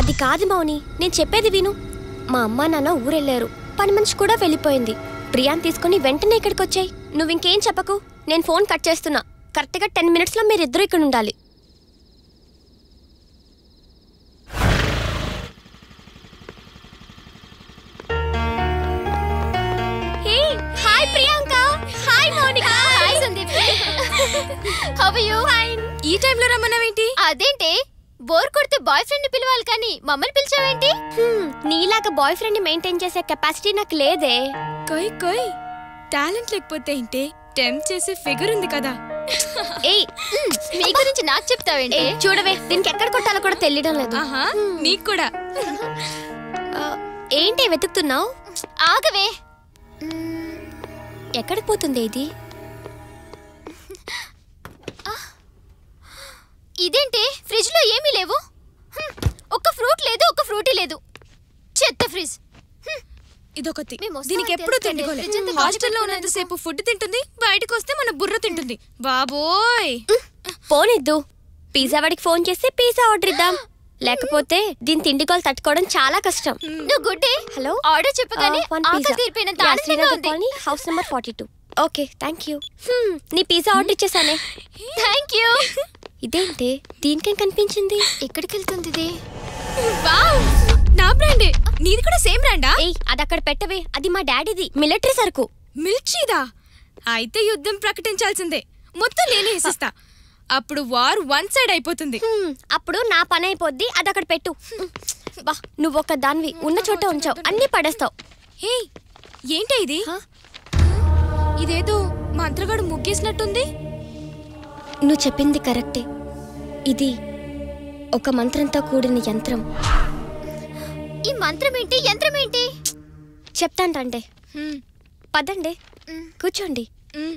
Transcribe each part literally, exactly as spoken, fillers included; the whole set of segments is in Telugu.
అది కాదు మౌని, నేను చెప్పేది విను. మా అమ్మ నాన్న ఊరెళ్ళారు, పని మనిషి కూడా వెళ్ళిపోయింది. ప్రియాని తీసుకుని వెంటనే ఇక్కడికి వచ్చాయి. నువ్వు ఇంకేం చెప్పకు, నేను ఫోన్ కట్ చేస్తున్నా. కరెక్ట్గా టెన్ మినిట్స్లో మీరిద్దరూ ఇక్కడ ఉండాలి. Hi Priyanka. Hi Mounika. Hi Sandeep. How are you? Fine. ఈ టైంలో రమ్మన్నావేంటి? అదేంటి, బోర్ కొడితే బాయ్ ఫ్రెండ్ ని పిలవాలి కానీ మమ్మల్ని పిలిచావేంటి? నీలాగా బాయ్ ఫ్రెండ్ ని మెయింటైన్ చేసే కెపాసిటీ నాకు లేదే. కోయ్ కోయ్, టాలెంట్ లేకపోతే ఏంటి, టెంప్ట్ చేసే ఫిగర్ ఉంది కదా. ఏయ్, మీ గురించి నాకు చెప్తావేంటి? చూడవే, దీనికి ఎక్కడ కొట్టాలో కూడా తెలియడం లేదు. ఆహా, నీకు కూడా. ఏంటి వెతుకుతున్నావు? ఆగవే. ఎక్కడికి పోతుంది ఇది? ఇదేంటి, ఫ్రిడ్జ్ లో ఏమీ లేవు. ఒక్క ఫ్రూట్ లేదు, ఒక్క ఫ్రూటీ లేదు. చెత్త ఫ్రిడ్జ్. ఇదొకటి, దీనికి ఎప్పుడు తిండికోలే. హాస్టల్లో ఉన్నంతసేపు ఫుడ్ తింటుంది, బయటకు వస్తే మన బుర్ర తింటుంది. బాబోయ్. పోనిద్దు, పిజ్జా వాడికి ఫోన్ చేసి పిజ్జా ఆర్డర్ ఇద్దాం. లేకపోతే దీని తిండికోలు తట్టుకోవడం చాలా కష్టం. నువ్వు గుడ్డే. హలో, ఆర్డర్ చెప్పగానే ఆకలి తీరిపోయినంత ఆనందంగా ఉంది. House number forty two. Okay, thank you. నీ పిజ్జా ఆర్డర్ ఇచ్చేసానే. Thank you. ఇదేంటి, దీనికేం కనిపించింది? ఎక్కడికి వెళ్తుంది ఇది? వావ్, నా బ్రాండే. నీది కూడా సేమ్ బ్రాండా? ఏయ్, అది అక్కడ పెట్టవే, అది మా డాడీది మిలిటరీ సరుకు. మిర్చిదా? అయితే యుద్ధం ప్రకటించాల్సిందే. మొత్తం నేనే వేసిస్తా. అప్పుడు వార్ వన్ సైడ్ అయిపోతుంది. అప్పుడు నా పని అయిపోద్ది. అది అక్కడ పెట్టు. బా, నువ్వు ఒక దానివి ఉన్న చోట ఉంచావు, అన్ని పడేస్తావు. హే, ఏంటి ఇది? ఇదేదో మంత్రగాడు ముగ్గేసినట్టుంది. నువ్వు చెప్పింది కరెక్టే. ఇది ఒక మంత్రంతో కూడిన యంత్రం. ఈ మంత్రం ఏంటి, యంత్రం ఏంటి? చెప్తాను రండి. పదండి, కూర్చోండి.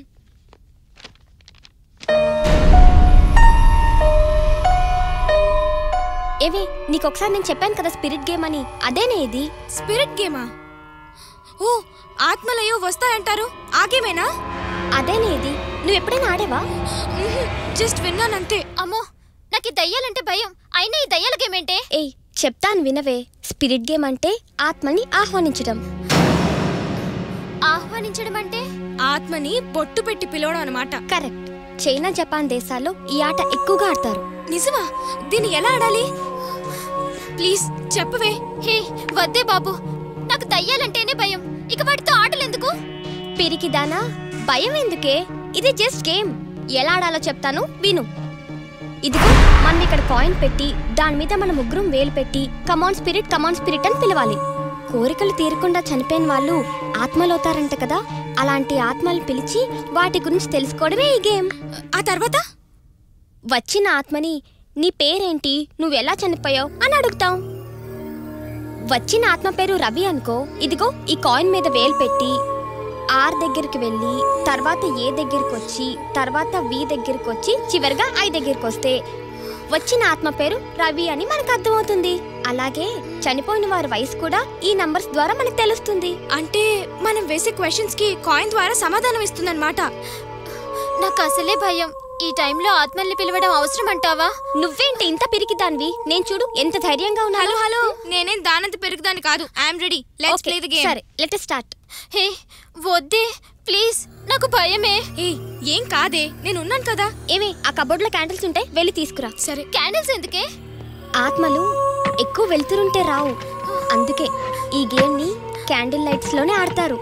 ఏవి, నీకు ఒకసారి నేను చెప్పాను కదా స్పిరిట్ గేమ్ అని, అదేనే ఇది. స్పిరిట్ గేమా? ఓ, ఆత్మలయ్యో వస్తాయంటారు, ఆ గేమేనా? అదేనే ఇది. నువ్వు ఎప్పుడైనా ఆడేవా? జస్ట్ విన్నానంతే. అమ్మో, నాకు ఈ దయ్యాలంటే భయం. అయినా ఈ దయ్యాల గేమ్ ఏంటే? ఏయ్, చెప్తాను వినవే. స్పిరిట్ గేమ్ అంటే ఆత్మని ఆహ్వానించడం. ఆహ్వానించడం అంటే ఆత్మని బొట్టు పెట్టి పిలవడం అన్నమాట. కరెక్ట్. చైనా, జపాన్ దేశాల్లో ఈ ఆట ఎక్కువగా ఆడతారు. నిజమా? దీన్ని ఎలా ఆడాలి? ప్లీజ్ చెప్పవే. హే, వద్దే బాబు, నాకు దయ్యాలంటేనే భయం. ఇక వాటితో ఆటలు ఎందుకు? పిరికిదానా, భయం ఎందుకే? ఇది జస్ట్ గేమ్. ఎలా ఆడాలో చెప్తాను, విను. ఇదిగో, మనం ఇక్కడ కాయిన్ పెట్టి దాని మీద మన ముగ్గురం వేలు పెట్టి కమాన్ స్పిరిట్, కమాన్ స్పిరిట్ అని పిలవాలి. కోరికలు తీరకుండా చనిపోయిన వాళ్ళు ఆత్మలవుతారంట కదా, అలాంటి ఆత్మలు పిలిచి వాటి గురించి తెలుసుకోవడమే ఈ గేమ్. ఆ తర్వాత వచ్చిన ఆత్మని నీ పేరేంటి, నువ్వెలా చనిపోయావు అని అడుగుతాం. వచ్చిన ఆత్మ పేరు రవి అనుకో, ఇదిగో ఈ కాయిన్ మీద వేలు పెట్టి ఆర్ దగ్గరికి వెళ్ళి తర్వాత ఏ దగ్గరికి వచ్చి తర్వాత వి దగ్గరికి వచ్చి చివరిగా ఐ దగ్గరికి వస్తే వచ్చిన ఆత్మ పేరు రవి అని మనకు అర్థమవుతుంది. అలాగే చనిపోయిన వారి వయసు కూడా ఈ నంబర్స్ ద్వారా మనకు తెలుస్తుంది. అంటే మనం వేసే క్వశ్చన్స్ కి కాయిన్ ద్వారా సమాధానం ఇస్తుందన్నమాట. నాకు అసలే భయం. ఈ టైంలో ఆత్మల్ని పిలవడం అవసరం అంటావా? నువ్వేంటి ఇంత పిరికిదానివి? నేను చూడు ఎంత ధైర్యంగా ఉన్నా. హలో హలో, నేనేం దానంత పెరుగుదాని కాదు. I'm ready, let's play the game. సరే, లెట్స్ స్టార్ట్. హే, వద్దే ప్లీజ్, నాకు భయమే. ఏ, ఏం కాదే, నేను ఉన్నాను కదా. ఏమే, ఆ కబోర్డ్ లో క్యాండిల్స్ ఉంటే వెళ్ళి తీసుకురా. సరే. క్యాండిల్స్ ఎందుకే? ఆత్మలు ఎక్కువ వెళ్తుంటే రావు, అందుకే ఈ గేమ్ ని క్యాండిల్ లైట్స్ లోనే ఆడతారు.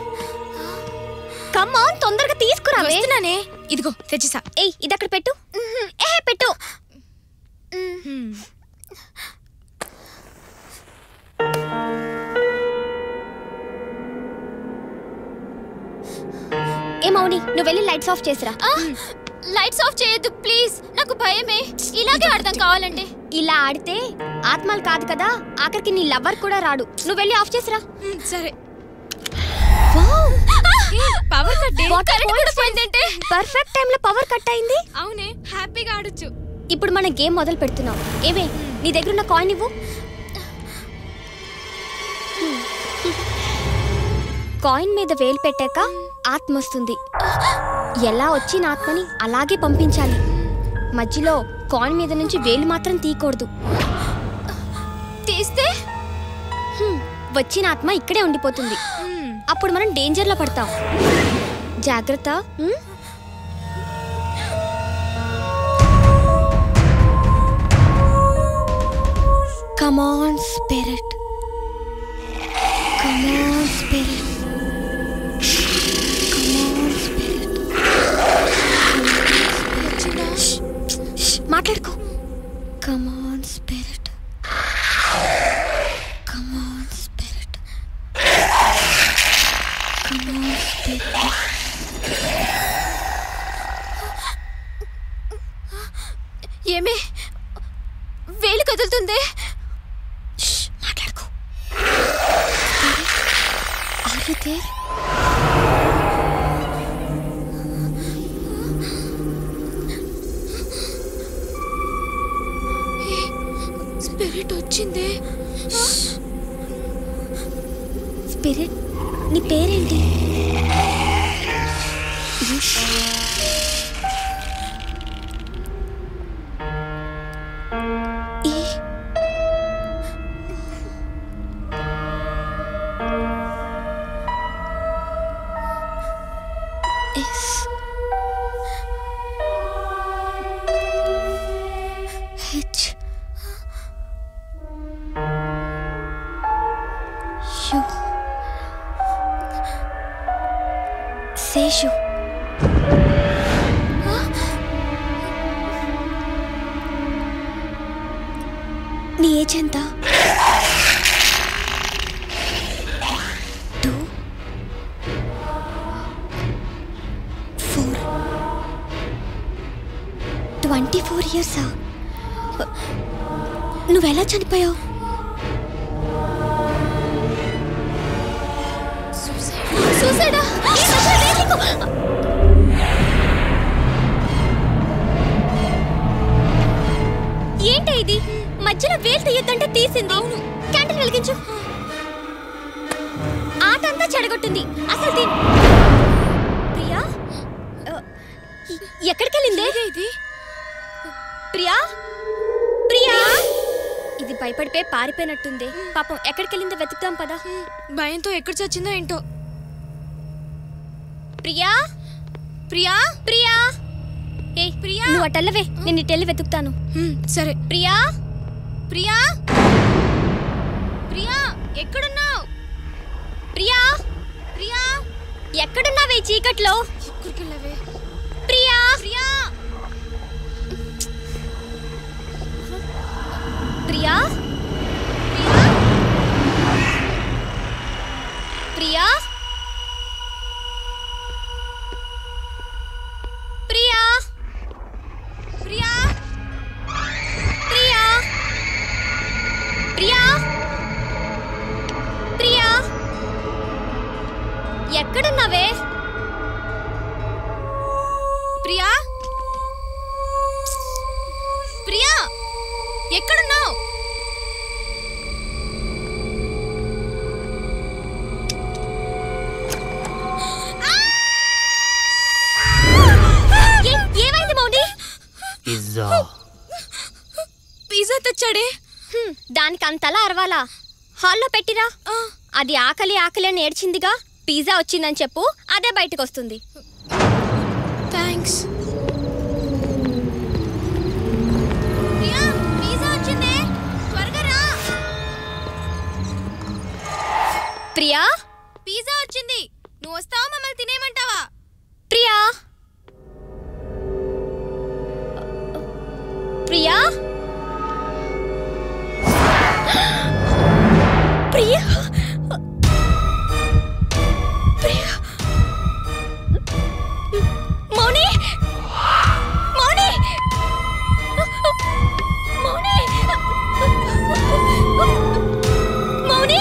కమ్ ఆన్, తొందరగా తీసుకురా. వస్తున్నానే, ఇదిగో తెచ్చిసా. ఏయ్, ఇది అక్కడ పెట్టు. ఏ పెట్టు. ఏ మౌని, నువ్వు వెళ్ళి లైట్స్ ఆఫ్ చేసిరా. లైట్స్ ఆఫ్ చేయొద్దు ప్లీజ్, నాకు భయమే. ఇలాగే ఆడదాం కావాలంటే. ఇలా ఆడితే ఆత్మలు కాదు కదా, ఆఖరికి నీ లవర్ కూడా రాడు. నువ్వు వెళ్ళి ఆఫ్ చేసిరా. సరే. Power cut. పర్ఫెక్ట్ టైం లో పవర్ కట్ అయింది. అవునే, హ్యాపీగా ఆడొచ్చు. ఇప్పుడు మన గేమ్ మొదలు పెడుతున్నాం. ఏవే, నీ దగ్గర ఉన్న కాయిన్ ఇవ్వు. కాయిన్ మీద వేలు పెట్టాక ఆత్మ వస్తుంది. ఎలా వచ్చిన ఆత్మని అలాగే పంపించాలి. మధ్యలో కాయిన్ మీద నుంచి వేలు మాత్రం తీయకూడదు. చేస్తే వచ్చిన ఆత్మ ఇక్కడే ఉండిపోతుంది. అప్పుడు మనం డేంజర్ లో పడతాం. జాగ్రత్త. Come on, spirit. Come on, spirit. Come on, spirit. మాట్లాడుకో. Come on, spirit. Come on, spirit. Come on, spirit. ఏమే వేలు కదులుతుంది. మాట్లాడుకో. Are you there? స్పిరిట్ వచ్చింది. స్పిరిట్, నీ పేరేంటి? శేషు. నీ ఏజ్ ఎంత? టూ ఫోర్ ట్వంటీ ఫోర్ ఇయర్సా? నువ్వెలా చనిపోయావు? సూసైడా? ఏంటి ఇది? మధ్యలో వేలు తీయద్దంటే తీసింది. క్యాండిల్ వెలిగించు. ఆట అంతా చెడగొట్టింది. అసలు దీని ప్రియా ఎక్కడికి వెళ్ళిందే? ఇది ప్రియా ప్రియా ఇది భయపడిపోయి పారిపోయినట్టుంది. పాపం ఎక్కడికి వెళ్ళిందో వెతుకుతాం పదా. భయంతో ఎక్కడ చచ్చిందో ఏంటో. ప్రియా ప్రియా ప్రియా ఏ ప్రియా, నువ్వు అటెల్లవే, నేను ఇటెళ్ళి వెతుకుతాను. సరే. ప్రియా ప్రియా ప్రియా ఎక్కడున్నావు? ప్రియా ప్రియా ఎక్కడున్నావే చీకట్లో? ఎక్కడికి వెళ్ళవే? ప్రియా ప్రియా ప్రియా ప్రియా ప్రియా ప్రియా ప్రియా ప్రియా ప్రియా ఎక్కడున్నావే? ప్రియా ప్రియా ఎక్కడున్నావు? ఏమైంది మౌని? Pizza pizza తెచ్చాడే. దానికి అంతలా అరవాలా? హాల్లో పెట్టిరా. అది ఆకలి ఆకలి అని ఏడ్చిందిగా. పిజ్జా వచ్చిందని చెప్పు, అదే బయటకు వస్తుంది. థ్యాంక్స్. ప్రియా పిజ్జా వచ్చిందే, త్వరగా రా. ప్రియా పిజ్జా వచ్చింది. నువ్వు వస్తావా? మమ్మల్ని తినేయమంటావా? ప్రియా ప్రియా ప్రియా ప్రియా మౌని మౌని మౌని మౌని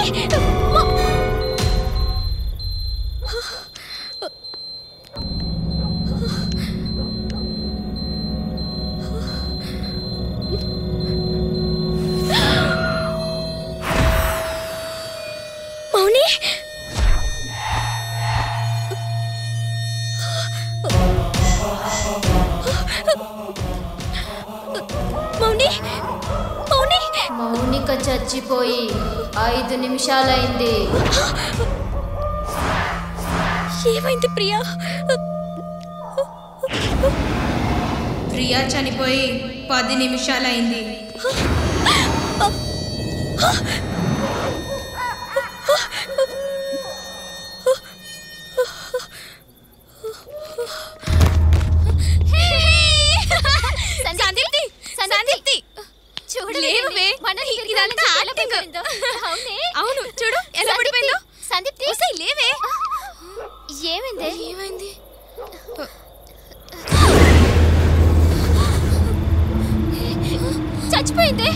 చచ్చిపోయి ఐదు నిమిషాలైంది. ఏమైంది ప్రియా? ప్రియా చనిపోయి పది నిమిషాలైంది. అవును చూడు ఎలా పడిపోయిందో. సందీప్తి లేవే. ఏమైంది? ఏమైంది? చచ్చిపోయింది.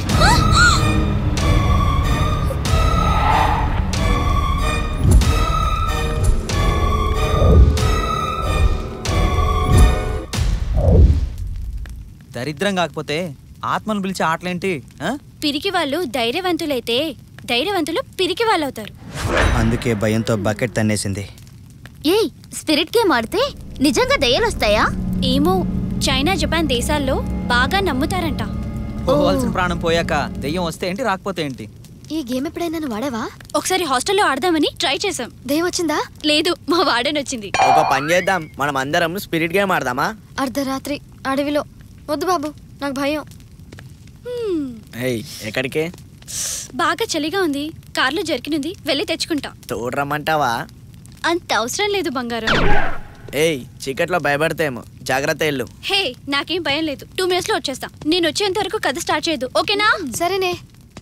దరిద్రం కాకపోతే ఆత్మను పిలిచే ఆటలేంటి? పిరికి వాళ్ళు ధైర్యవంతులైతే ధైర్యవంతులు పిరికి వాళ్ళు అవుతారు. అందుకే భయంతో బకెట్ తన్నేసింది. ఏయ్, స్పిరిట్ గేమ్ ఆడితే నిజంగా దయ్యాలు వస్తాయా? ఏమో, చైనా జపాన్ దేశాల్లో బాగా నమ్ముతారంట. పోవాల్సిన ప్రాణం పోయాక దెయ్యం వస్తే ఏంటి, రాకపోతే ఏంటి? ఈ గేమ్ ఎప్పుడైనా వాడావా? ఒకసారి హాస్టల్లో ఆడదామని ట్రై చేసాం. దయ్యం వచ్చిందా? లేదు, మా వార్డెన్ వచ్చింది. ఒక పని చేద్దాం, మనం అందరం స్పిరిట్ గేమ్ ఆడదామా? అర్ధరాత్రి అడవిలో. వద్దు బాబు, నాకు భయం. ఏయ్, ఎక్కడికే? బాగా చలిగా ఉంది, కార్లో జర్కినుంది, వెళ్ళి తెచ్చుకుంటా. తోడ్రమ్మంటావా? అంత అవసరం లేదు బంగారం. ఏయ్, చీకట్లో భయపడతాయేమో, జాగ్రత్త ఇల్లు. హే, నాకేం భయం లేదు. టూ మినిట్స్ లో వచ్చేస్తా. నేను వచ్చేంత వరకు కథ స్టార్ట్ చేయదు, ఓకేనా? సరేనే.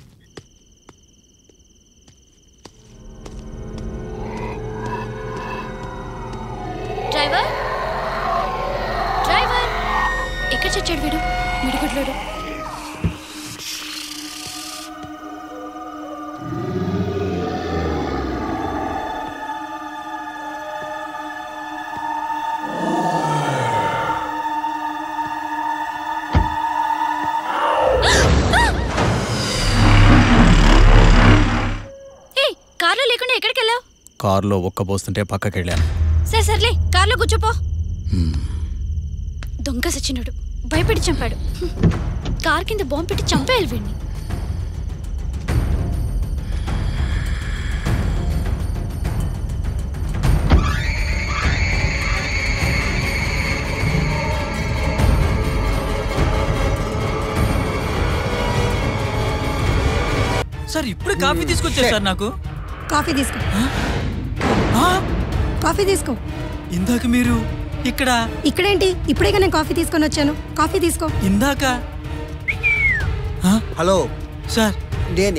డ్రైవర్ డ్రైవర్ ఎక్కడ చచ్చాడు వీడు? మిడిగుడ్లోడు. కార్లో లేకుండా ఎక్కడికి వెళ్ళావు? కారులో ఒక్కబోస్తుంటే పక్కకెళ్ళాను. సరే సర్లే, కార్లో కూర్చోపో. దొంగ సచ్చినాడు, భయపెట్టి చంపాడు. కార్ కింద బాంబు పెట్టి చంపేయాలి వీడిని. సార్ ఇప్పుడు కాఫీ తీసుకొచ్చారు సార్. నాకు కాఫీ తీసుకో. కాఫీ తీసుకో. ఇందాక మీరు ఇక్కడ ఇక్కడేంటి? ఇప్పుడేగా నేను కాఫీ తీసుకొని వచ్చాను. కాఫీ తీసుకో. ఇందాక హలో సార్, నేను